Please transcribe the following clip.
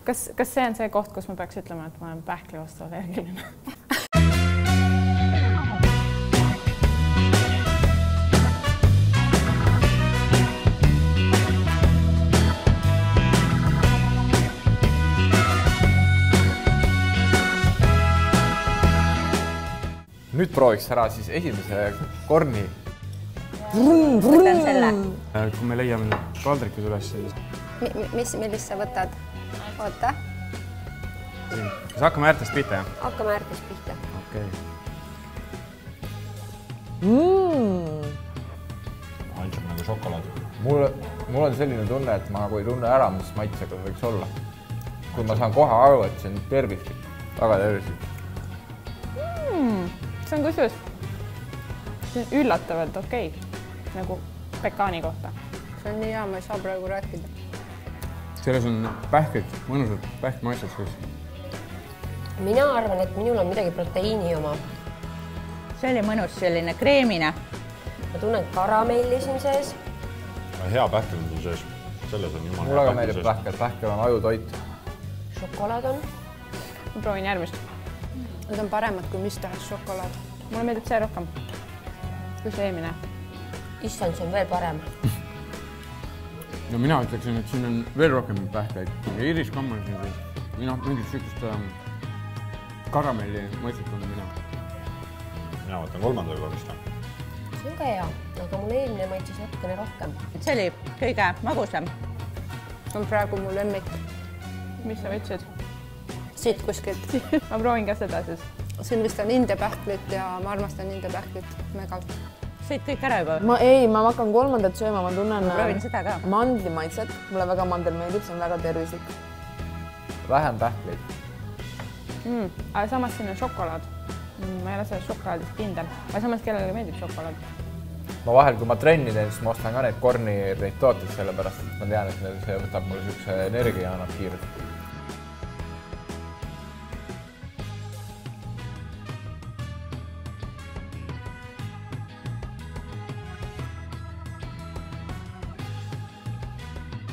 Kas see on see koht, kus ma peaks ütlema, et ma olen pähkli vastu allergiline? Nüüd prooviks ära siis esimese korni. Võtan selle. Kui me leiame kaldrikud üles, siis... Millist sa võtad? Oota. Kas hakkame äärtest pihta? Hakkame äärtest pihta. Okei. Maitseb nagu šokolaad. Mul on selline tunne, et ma nagu ei tunne ära, mis maitsega võiks olla. Kui ma saan kohe aru, et see on tervislik. Väga tervislik. See on kusjuures üllatavalt okei. Nagu pekaani kohta. See on nii hea, ma ei saa praegu rääkida. Selles on pähkid, mõnusad pähkmaitsed siis. Mina arvan, et minul on midagi proteiini oma. See oli mõnus selline kreemine. Ma tunnen karamelli siin sees. Hea pähkel on sul sees. Selles on jumala mulle ka meeldib pähkel. Pähkel on ajutoit. Šokolaad on. Ma proovin järgmist. Need on paremad kui mis tahes šokolaad. Mulle meeldib see rohkem. Kui see eelmine. Issand, see on veel parem. No mina ütleksin, et siin on veel rohkem pähkleid. Ja iriskamm on siin sees. Mina mingit sükust karamelli mõistlikun mina. Mina võtan kolmandal korrista. See on ka hea, aga mul eelmine maitses natukene rohkem. See oli kõige magusam. See on praegu mu lemmik. Mis sa võtsid? Siit kuskilt. Ma proovin ka seda siis. Siin vist on India pähklit ja ma armastan India pähklit megalt. Sõid kõik ära juba? Ma hakkan kolmandat sööma, ma tunnen mandlimaitset. Mulle väga mandel meeldib, see on väga tervislik. Vähem pähkleid. Aga samas siin on šokolaad. Ma ei ole sellest šokolaadist kindel. Aga samas kellele meeldib šokolaad. Ma vahel, kui ma trenni teen, siis ma ostan ka neid korni tooteid selle pärast, et ma tean, et see võtab mulle sükse energia ja annab kiirelt.